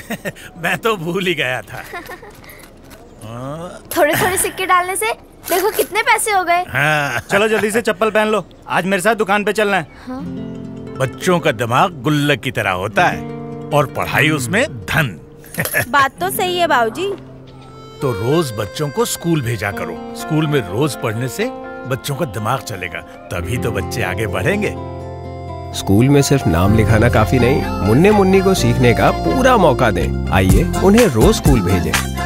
मैं तो भूल ही गया था। थोड़े थोड़े सिक्के डालने से देखो कितने पैसे हो गए। हाँ। चलो जल्दी से चप्पल पहन लो, आज मेरे साथ दुकान पे चलना है। हाँ? बच्चों का दिमाग गुल्लक की तरह होता है और पढ़ाई उसमें धन। बात तो सही है बाबूजी। तो रोज बच्चों को स्कूल भेजा करो। स्कूल में रोज पढ़ने से बच्चों का दिमाग चलेगा, तभी तो बच्चे आगे बढ़ेंगे। स्कूल में सिर्फ नाम लिखाना काफी नहीं, मुन्ने मुन्नी को सीखने का पूरा मौका दें। आइए उन्हें रोज स्कूल भेजें।